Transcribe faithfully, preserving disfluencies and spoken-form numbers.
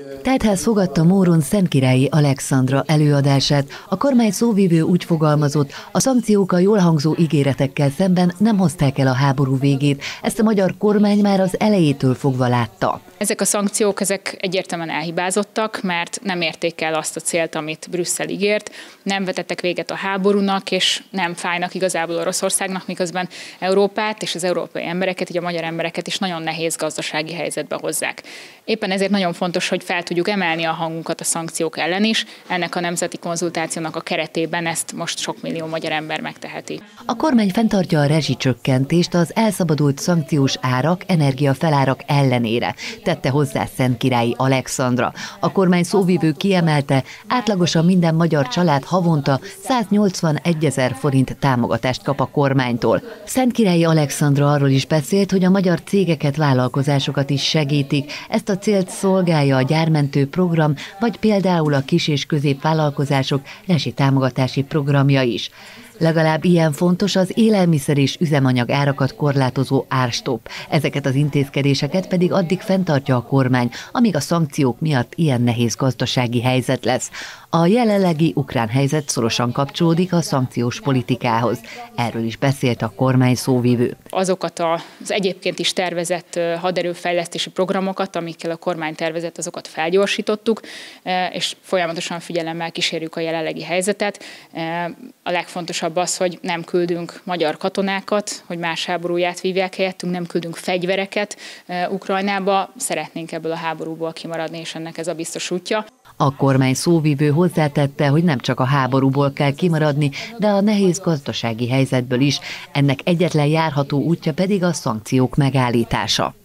Teltház fogadta Mórón Szentkirályi Alexandra előadását. A kormány szóvivő úgy fogalmazott, a szankciók a jól hangzó ígéretekkel szemben nem hozták el a háború végét. Ezt a magyar kormány már az elejétől fogva látta. Ezek a szankciók ezek egyértelműen elhibázottak, mert nem érték el azt a célt, amit Brüsszel ígért, nem vetettek véget a háborúnak, és nem fájnak igazából Oroszországnak, miközben Európát és az európai embereket, így a magyar embereket is nagyon nehéz gazdasági helyzetbe hozzák. Éppen ezért nagyon fontos, hogy fel tudjuk emelni a hangunkat a szankciók ellen is. Ennek a nemzeti konzultációnak a keretében ezt most sok millió magyar ember megteheti. A kormány fenntartja a rezsicsökkentést az elszabadult szankciós árak, energiafelárak ellenére, tette hozzá Szentkirályi Alexandra. A kormány szóvivő kiemelte, átlagosan minden magyar család havonta száznyolcvanegyezer forint támogatást kap a kormánytól. Szentkirályi Alexandra arról is beszélt, hogy a magyar cégeket, vállalkozásokat is segítik. Ezt a célt szolgálja a gyármentő program, vagy például a kis- és középvállalkozások rezsitámogatási programja is. Legalább ilyen fontos az élelmiszer és üzemanyag árakat korlátozó árstopp. Ezeket az intézkedéseket pedig addig fenntartja a kormány, amíg a szankciók miatt ilyen nehéz gazdasági helyzet lesz. A jelenlegi ukrán helyzet szorosan kapcsolódik a szankciós politikához. Erről is beszélt a kormány szóvivő. Azokat az egyébként is tervezett haderőfejlesztési programokat, amikkel a kormány tervezett, azokat felgyorsítottuk, és folyamatosan figyelemmel kísérjük a jelenlegi helyzetet. A legfontosabb az, hogy nem küldünk magyar katonákat, hogy más háborúját vívják helyettünk, nem küldünk fegyvereket Ukrajnába, szeretnénk ebből a háborúból kimaradni, és ennek ez a biztos útja. A kormány szóvivő hozzátette, hogy nem csak a háborúból kell kimaradni, de a nehéz gazdasági helyzetből is. Ennek egyetlen járható útja pedig a szankciók megállítása.